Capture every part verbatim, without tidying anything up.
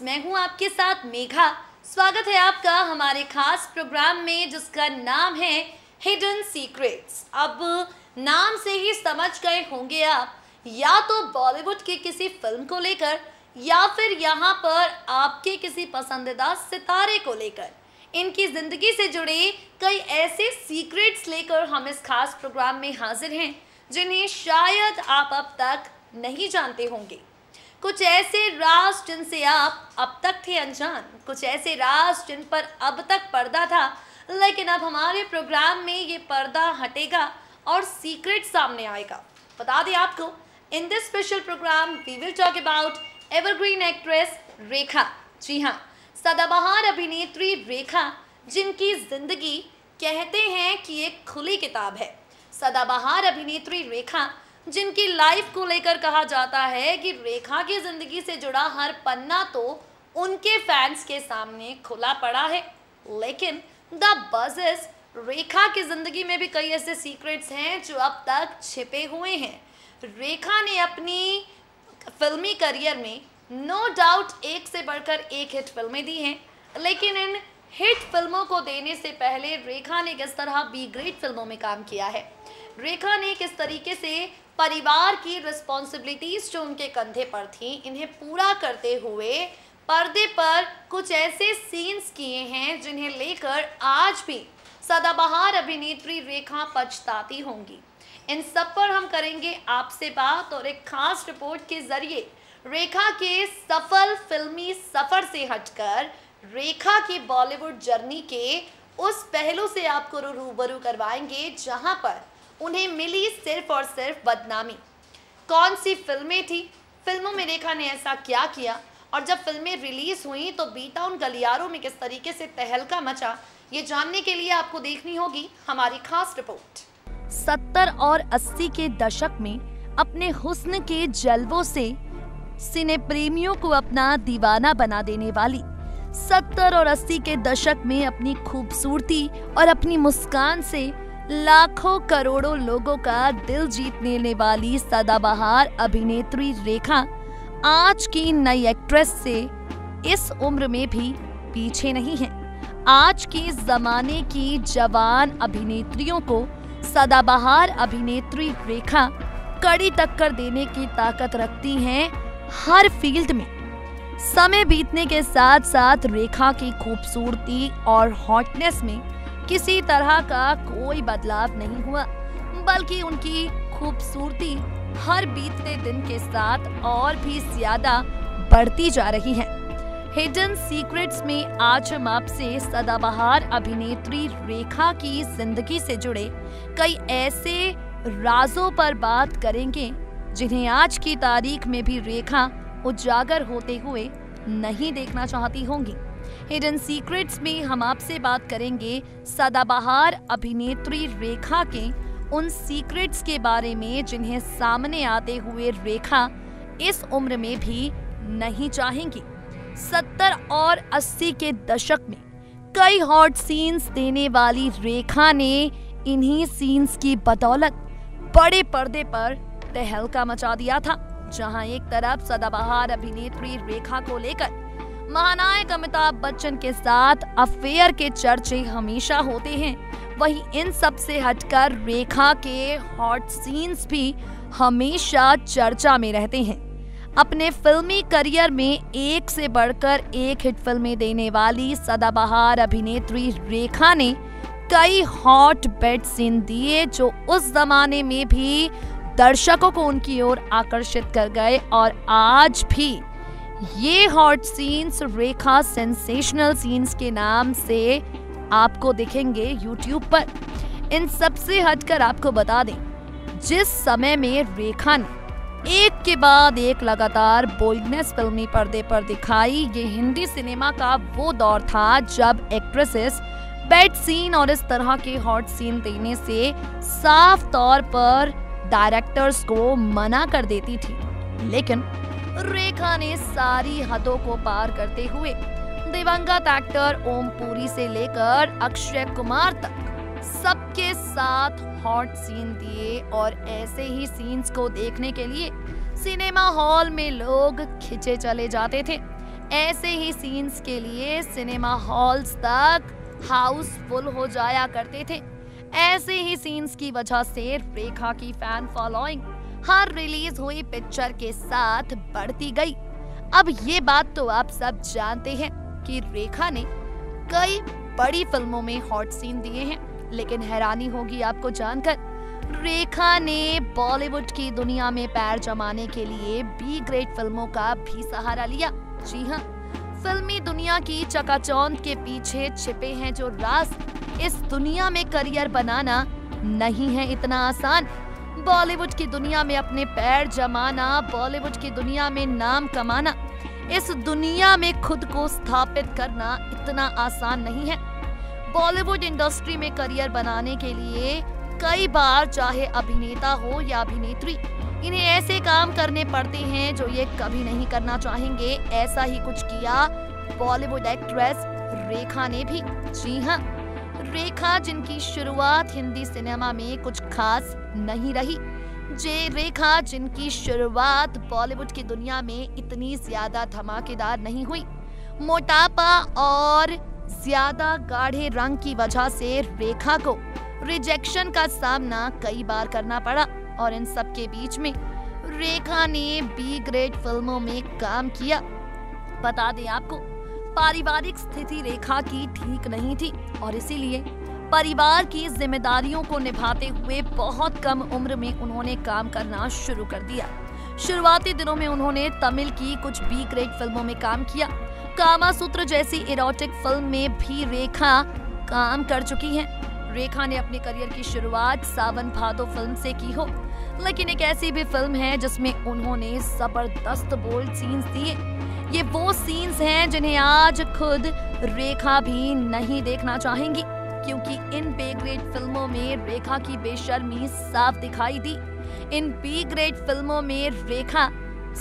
मैं हूं आपके साथ मेघा। स्वागत है आपका हमारे खास प्रोग्राम में जिसका नाम है हिडन सीक्रेट्स। अब नाम से ही समझ गए होंगे आप, या तो बॉलीवुड की किसी फिल्म को लेकर या फिर यहाँ पर आपके किसी पसंदीदा सितारे को लेकर इनकी ज़िंदगी से जुड़े कई ऐसे सीक्रेट्स लेकर हम इस खास प्रोग्राम में हाजिर हैं जिन्हें शायद आप अब तक नहीं जानते होंगे। कुछ ऐसे राज जिनसे आप अब तक थे अनजान, कुछ ऐसे राज जिन पर अब तक पर्दा था, लेकिन अब हमारे प्रोग्राम में ये पर्दा हटेगा और सीक्रेट सामने आएगा। बता दें आपको, in this special program we will talk about evergreen actress Rekha. जी हाँ, सदाबहार अभिनेत्री रेखा, जिनकी जिंदगी कहते हैं कि एक खुली किताब है। सदाबहार अभिनेत्री रेखा, जिनकी लाइफ को लेकर कहा जाता है कि रेखा की जिंदगी से जुड़ा हर पन्ना तो उनके फैंस के सामने खुला पड़ा है। लेकिन द बज़ इज, रेखा की जिंदगी में भी कई ऐसे सीक्रेट्स हैं जो अब तक छिपे हुए हैं। रेखा ने अपनी फिल्मी करियर में नो डाउट एक से बढ़कर एक हिट फिल्में दी हैं, लेकिन इन हिट फिल्मों को देने से पहले रेखा ने किस तरह बी ग्रेड फिल्मों में काम किया है, रेखा ने किस तरीके से परिवार की रिस्पॉन्सिबिलिटीज जो उनके कंधे पर थी इन्हें पूरा करते हुए पर्दे पर कुछ ऐसे सीन्स किए हैं जिन्हें लेकर आज भी सदाबहार अभिनेत्री रेखा पछताती होंगी। इन सब पर हम करेंगे आपसे बात और एक खास रिपोर्ट के जरिए रेखा के सफल फिल्मी सफर से हटकर रेखा की बॉलीवुड जर्नी के उस पहलू से आपको रूबरू करवाएंगे जहां पर उन्हें मिली सिर्फ और सिर्फ बदनामी। कौन सी फिल्में थी, फिल्मों में रेखा ने ऐसा क्या किया, और जब फिल्में रिलीज हुई तो बी टाउन गलियारों में किस तरीके से तहलका मचा, ये जानने के लिए आपको देखनी होगी हमारी खास रिपोर्ट। सत्तर और अस्सी के दशक में अपने हुस्न के जलवों से सिने प्रेमियों को अपना दीवाना बना देने वाली, सत्तर और अस्सी के दशक में अपनी खूबसूरती और अपनी मुस्कान से लाखों करोड़ों लोगों का दिल जीत लेने वाली सदाबहार अभिनेत्री रेखा आज की नई एक्ट्रेस से इस उम्र में भी पीछे नहीं है। आज के जमाने की जवान अभिनेत्रियों को सदाबहार अभिनेत्री रेखा कड़ी टक्कर देने की ताकत रखती हैं हर फील्ड में। समय बीतने के साथ साथ रेखा की खूबसूरती और हॉटनेस में किसी तरह का कोई बदलाव नहीं हुआ, बल्कि उनकी खूबसूरती हर बीतते दिन के साथ और भी ज्यादा बढ़ती जा रही है। हिडन सीक्रेट्स में आज हम आपसे सदाबहार अभिनेत्री रेखा की जिंदगी से जुड़े कई ऐसे राजों पर बात करेंगे जिन्हें आज की तारीख में भी रेखा उजागर होते हुए नहीं देखना चाहती होंगी। हिडन सीक्रेट्स में हम आपसे बात करेंगे सदाबहार अभिनेत्री रेखा के उन सीक्रेट्स के बारे में जिन्हें सामने आते हुए रेखा इस उम्र में भी नहीं चाहेंगी। सत्तर और अस्सी के दशक में कई हॉट सीन्स देने वाली रेखा ने इन्हीं सीन्स की बदौलत बड़े पर्दे पर तहलका मचा दिया था। जहां एक तरफ सदाबहार अभिनेत्री रेखा को लेकर महानायक अमिताभ बच्चन के साथ अफेयर के चर्चे हमेशा होते हैं, वहीं इन सब से हटकर रेखा के हॉट सीन्स भी हमेशा चर्चा में रहते हैं। अपने फिल्मी करियर में एक से बढ़कर एक हिट फिल्में देने वाली सदाबहार अभिनेत्री रेखा ने कई हॉट बेड सीन दिए जो उस जमाने में भी दर्शकों को उनकी ओर आकर्षित कर गए, और आज भी ये hot scenes Rekha sensational scenes के नाम से आपको दिखेंगे यूट्यूब पर। इन सब से हटकर आपको बता दें, जिस समय में रेखा ने एक के बाद एक लगातार बोल्डनेस फिल्मी पर्दे पर दिखाई, ये हिंदी सिनेमा का वो दौर था जब एक्ट्रेसेस बेड सीन और इस तरह के हॉट सीन देने से साफ तौर पर डायरेक्टर्स को मना कर देती थी। लेकिन रेखा ने सारी हदों को पार करते हुए दिवंगत एक्टर ओम पुरी से लेकर अक्षय कुमार तक सबके साथ हॉट सीन दिए, और ऐसे ही सीन्स को देखने के लिए सिनेमा हॉल में लोग खिंचे चले जाते थे। ऐसे ही सीन्स के लिए सिनेमा हॉल्स तक हाउसफुल हो जाया करते थे। ऐसे ही सीन्स की वजह से रेखा की फैन फॉलोइंग हर रिलीज हुई पिक्चर के साथ बढ़ती गई। अब ये बात तो आप सब जानते हैं कि रेखा ने कई बड़ी फिल्मों में हॉट सीन दिए हैं, लेकिन हैरानी होगी आपको जानकर, रेखा ने बॉलीवुड की दुनिया में पैर जमाने के लिए बी ग्रेड फिल्मों का भी सहारा लिया। जी हाँ, फिल्मी दुनिया की चकाचौंध के पीछे छिपे हैं जो राज। इस दुनिया में करियर बनाना नहीं है इतना आसान। बॉलीवुड की दुनिया में अपने पैर जमाना, बॉलीवुड की दुनिया में नाम कमाना, इस दुनिया में खुद को स्थापित करना इतना आसान नहीं है। बॉलीवुड इंडस्ट्री में करियर बनाने के लिए कई बार चाहे अभिनेता हो या अभिनेत्री, इन्हें ऐसे काम करने पड़ते हैं जो ये कभी नहीं करना चाहेंगे। ऐसा ही कुछ किया बॉलीवुड एक्ट्रेस रेखा ने भी। जी हाँ, रेखा जिनकी शुरुआत हिंदी सिनेमा में कुछ खास नहीं रही, जे रेखा जिनकी शुरुआत बॉलीवुड की दुनिया में इतनी ज्यादा धमाकेदार नहीं हुई। मोटापा और ज्यादा गाढ़े रंग की वजह से रेखा को रिजेक्शन का सामना कई बार करना पड़ा और इन सब के बीच में रेखा ने बी ग्रेड फिल्मों में काम किया। बता दें आपको, पारिवारिक स्थिति रेखा की ठीक नहीं थी और इसीलिए परिवार की जिम्मेदारियों को निभाते हुए बहुत कम उम्र में उन्होंने काम करना शुरू कर दिया। शुरुआती दिनों में उन्होंने तमिल की कुछ बी ग्रेड फिल्मों में काम किया। कामासूत्र जैसी इरोटिक फिल्म में भी रेखा काम कर चुकी हैं। रेखा ने अपने करियर की शुरुआत सावन भादो फिल्म से की हो, लेकिन एक ऐसी भी फिल्म है जिसमें उन्होंने जबरदस्त बोल्ड सीन्स दिए। ये वो सीन्स हैं जिन्हें आज खुद रेखा भी नहीं देखना चाहेंगी, क्योंकि इन बी ग्रेड फिल्मों में रेखा की बेशर्मी साफ दिखाई दी। इन बी ग्रेड फिल्मों में रेखा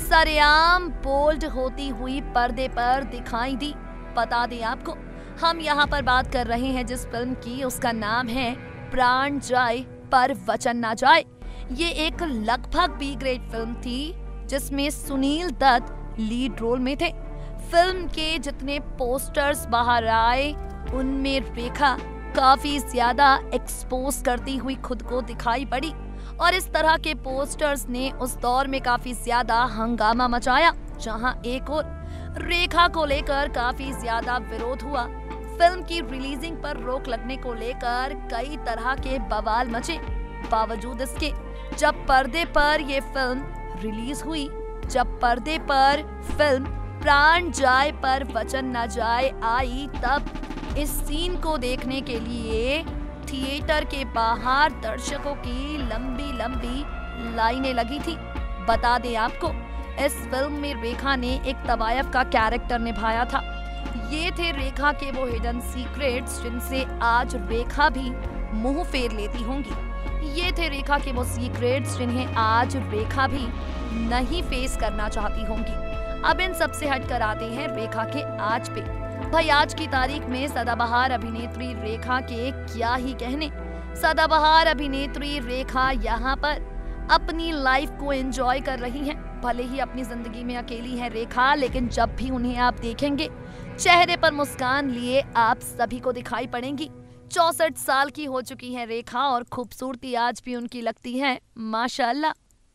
सरेआम बोल्ड होती हुई पर्दे पर दिखाई दी। बता दें आपको, हम यहाँ पर बात कर रहे हैं जिस फिल्म की, उसका नाम है प्राण जाए पर वचन ना जाए। ये एक लगभग बी ग्रेड फिल्म थी जिसमें सुनील दत्त लीड रोल में थे। फिल्म के जितने पोस्टर्स बाहर आए उनमें रेखा काफी ज्यादा एक्सपोज करती हुई खुद को दिखाई पड़ी और इस तरह के पोस्टर्स ने उस दौर में काफी ज्यादा हंगामा मचाया, जहां एक और रेखा को लेकर काफी ज्यादा विरोध हुआ। फिल्म की रिलीजिंग पर रोक लगने को लेकर कई तरह के बवाल मचे। बावजूद इसके जब पर्दे पर ये फिल्म रिलीज हुई, जब पर्दे पर फिल्म प्राण जाए पर वचन न जाए आई, तब इस सीन को देखने के लिए थिएटर के बाहर दर्शकों की लंबी लंबी लाइनें लगी थी। बता दें आपको, इस फिल्म में रेखा ने एक तवायफ का कैरेक्टर निभाया था। ये थे रेखा के वो हिडन सीक्रेट्स जिनसे आज रेखा भी मुंह फेर लेती होंगी। ये थे रेखा के वो सीक्रेट्स जिन्हें आज रेखा भी नहीं फेस करना चाहती होंगी। अब इन सब से हटकर आते हैं रेखा के आज पे। भाई, आज की तारीख में सदाबहार अभिनेत्री रेखा के क्या ही कहने। सदाबहार अभिनेत्री रेखा यहाँ पर अपनी लाइफ को एंजॉय कर रही हैं। भले ही अपनी जिंदगी में अकेली है रेखा, लेकिन जब भी उन्हें आप देखेंगे चेहरे पर मुस्कान लिए आप सभी को दिखाई पड़ेंगी। चौसठ साल की हो चुकी हैं रेखा और खूबसूरती आज भी उनकी लगती है माशाल्लाह।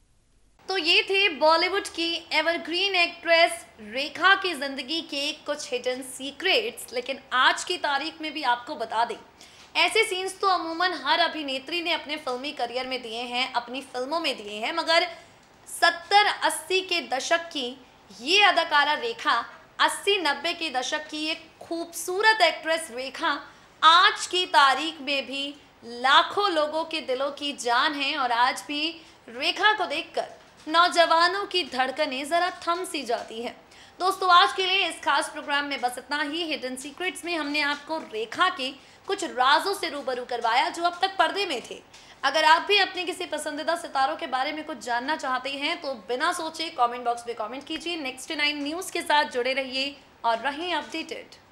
तो ये थे बॉलीवुड की एवरग्रीन एक्ट्रेस रेखा की जिंदगी के कुछ हिडन सीक्रेट्स। लेकिन आज की तारीख में भी आपको बता दें, ऐसे सीन्स तो अमूमन हर अभिनेत्री ने अपने फिल्मी करियर में दिए हैं, अपनी फिल्मों में दिए हैं, मगर सत्तर अस्सी के दशक की ये अदाकारा रेखा, अस्सी नब्बे के दशक की एक खूबसूरत एक्ट्रेस रेखा आज की तारीख में भी लाखों लोगों के दिलों की जान है। और आज भी रेखा को देखकर नौजवानों की धड़कनें जरा थम सी जाती है। दोस्तों, आज के लिए इस खास प्रोग्राम में बस इतना ही। हिडन सीक्रेट्स में हमने आपको रेखा के कुछ राजों से रूबरू करवाया जो अब तक पर्दे में थे। अगर आप भी अपने किसी पसंदीदा सितारों के बारे में कुछ जानना चाहते हैं तो बिना सोचे कमेंट बॉक्स में कमेंट कीजिए। नेक्स्ट नाइन न्यूज़ के साथ जुड़े रहिए और रहें अपडेटेड।